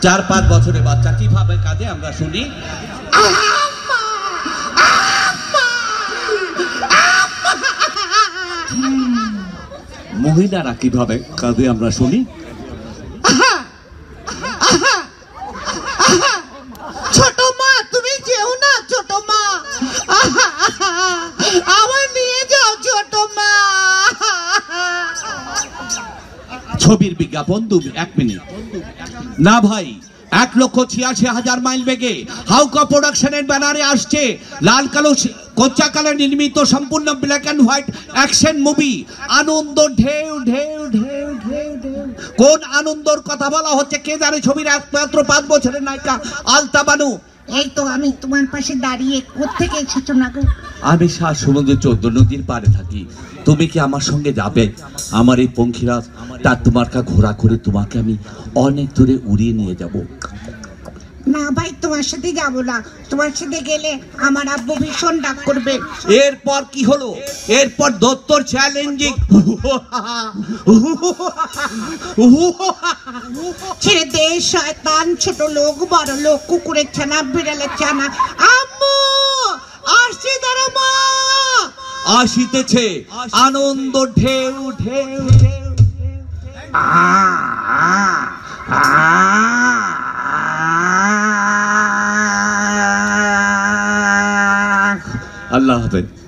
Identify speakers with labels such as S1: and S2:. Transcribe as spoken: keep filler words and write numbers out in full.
S1: চার পাঁচ বছরের বাচ্চা কিভাবে কাঁদে আমরা শুনি। মহিলারা কিভাবে কাঁদে আমরা শুনি।
S2: ছোট মা তুমি যেও না, ছোট মা আমার নিয়ে যাও, ছোট মা।
S1: ছবির বিজ্ঞাপন দু এক মিনিট না ভাই, এক লক্ষ ছিয়াশি হাজার মাইল বেগে হাউকা প্রোডাকশনের ব্যানারে আসছে লাল কালো কচ্চা কালে নির্মিত সম্পূর্ণ black and white action movie আনন্দ ঢেউ ঢেউ ঢেউ ঢেউ ঢেউ। কোন আনন্দর কথা বলা হচ্ছে কে জানে। ছবির একমাত্র পাঁচ বছরের নায়িকা আলতা বানু।
S2: এই তো আমি তোমার পাশে দাঁড়িয়ে, কোত্থেকে এসেছো না গো?
S1: আমি শাহ সমুদ্র চোদ্দ নদীর পাড়ে থাকি। তুমি কি আমার সঙ্গে যাবে? আমার এই পঙ্খিরাজ তার তোমার কা ঘোরা করে তোমাকে আমি অনেক দূরে উড়িয়ে নিয়ে যাব।
S2: না ভাই, তোমার সাথে যাবো না। তোমার সাথে গেলে আমার আব্বু ভীষণ ডাক করবে।
S1: এরপর কি হলো? এরপর দত্তর চ্যালেঞ্জিং
S2: ছেড়ে দে শয়তান, ছোট লোক বড় লোক, কুকুরের ছানা বিড়ালের ছানা। আম্মু আসছে, দাঁড়া মা।
S1: আসিতেছে আনন্দ ঢেউ ঢেউ ঢেউ। আল্লাহ হাফেজ।